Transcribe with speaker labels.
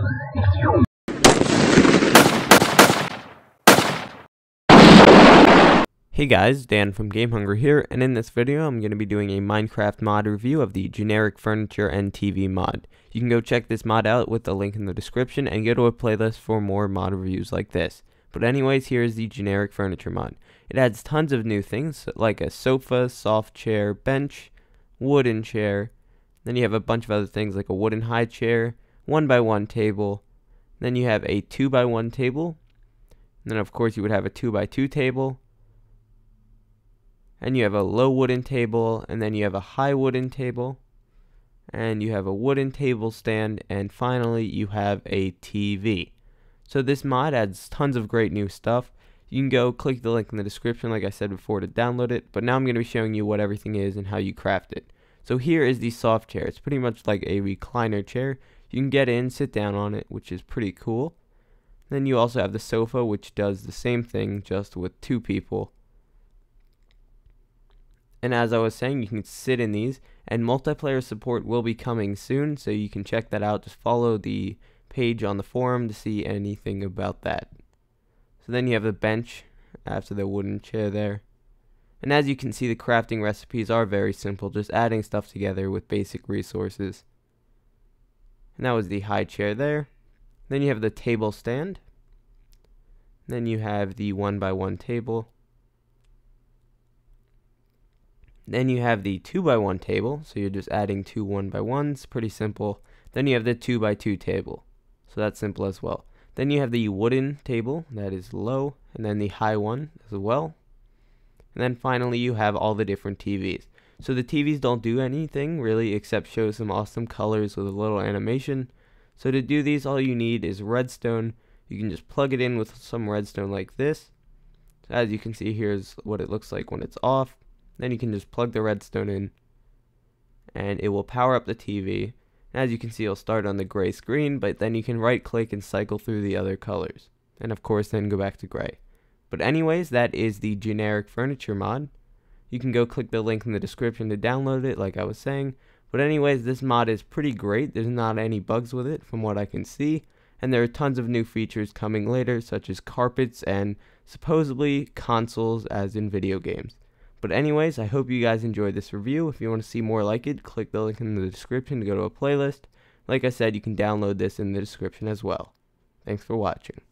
Speaker 1: Hey guys, Dan from Game Hungry here, and in this video I'm going to be doing a Minecraft mod review of the generic furniture and TV mod. You can go check this mod out with the link in the description and go to a playlist for more mod reviews like this. But anyways, here is the generic furniture mod. It adds tons of new things like a sofa, soft chair, bench, wooden chair. Then you have a bunch of other things like a wooden high chair, 1x1 table. Then you have a 2x1 table. And then of course you would have a 2x2 table. And you have a low wooden table, and then you have a high wooden table, and you have a wooden table stand, and finally you have a TV. So this mod adds tons of great new stuff. You can go click the link in the description like I said before to download it, but now I'm going to be showing you what everything is and how you craft it. So here is the soft chair. It's pretty much like a recliner chair. You can get in, sit down on it, which is pretty cool. Then you also have the sofa, which does the same thing just with two people. And as I was saying, you can sit in these, and multiplayer support will be coming soon, so you can check that out. Just follow the page on the forum to see anything about that. So then you have the bench after the wooden chair there. And as you can see, the crafting recipes are very simple, just adding stuff together with basic resources. And that was the high chair there. Then you have the table stand. Then you have the 1x1 table. Then you have the 2x1 table, so you're just adding two 1x1s, pretty simple. Then you have the 2x2 table, so that's simple as well. Then you have the wooden table, that is low, and then the high one as well. And then finally you have all the different TVs. So the TVs don't do anything really except show some awesome colors with a little animation. So to do these, all you need is redstone. You can just plug it in with some redstone like this. So as you can see, here's what it looks like when it's off. Then you can just plug the redstone in and it will power up the TV. As you can see, it'll start on the gray screen, but then you can right click and cycle through the other colors. And of course then go back to gray. But anyways, that is the generic furniture mod. You can go click the link in the description to download it like I was saying. But anyways, this mod is pretty great. There's not any bugs with it from what I can see. And there are tons of new features coming later, such as carpets and supposedly consoles as in video games. But anyways, I hope you guys enjoyed this review. If you want to see more like it, click the link in the description to go to a playlist. Like I said, you can download this in the description as well. Thanks for watching.